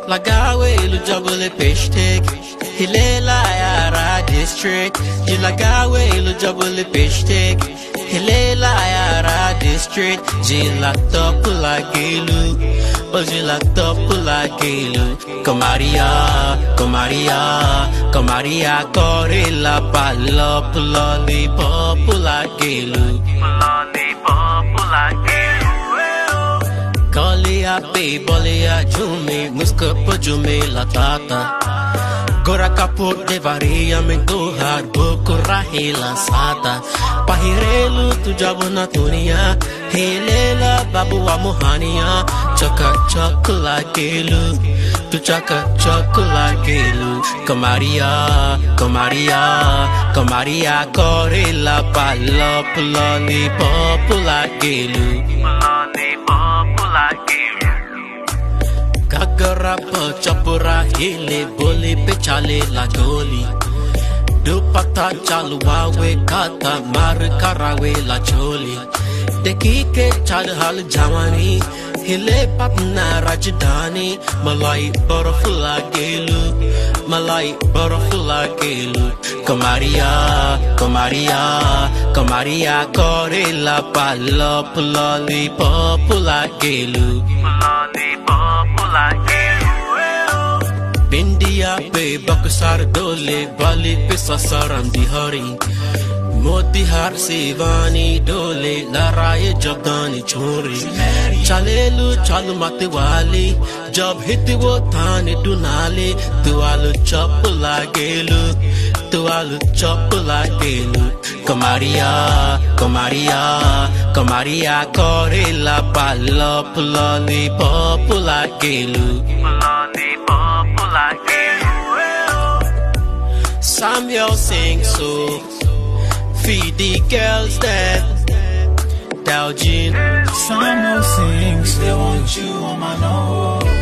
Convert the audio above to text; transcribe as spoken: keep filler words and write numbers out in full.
Lagawe ilu jabule peshtek Hilela yara district Jilagawe ilu jabule peshtek Hilela yara district Jila topula gelu Jila topula gelu Komaria, Komaria, Komaria Gorilla palo puloli popula gelu Puloli popula gelu Golia pe bolia jume muska pojume la tata Gora kaput de varia me gohar boko rahela sata Pahirelu tu jabuna tunia Helela babu wa mohania Chaka chakula gelu Tu chaka chakula gelu Komaria, Komaria, Komaria Gorilla palo puloli popula gelu Puloli popula gelu Gagara pa chapura hele bole pe chale la goli Dupata chalu wawe kata mar karawe la choli Deki ke chad hal jamani Hele papna rajdani Malai barafula gelu Malai barafula gelu Komaria, Komaria, Komaria Gorilla palo puloli popula gelu Puloli popula gelu Bindia pe bakusar dole Bali pe sasaram dihari Moti har sevani dole Laraye jabdani chori Chalelu chalu mate wali Jab hiti wo thane dunale Tualu chapula gelu Tualu chapula gelu Komaria, Komaria, Komaria Gorilla palo puloli popula gelu Puloli popula gelu Samuel sings so Feed the girls that Daljin Samuel sings, they want you on my nose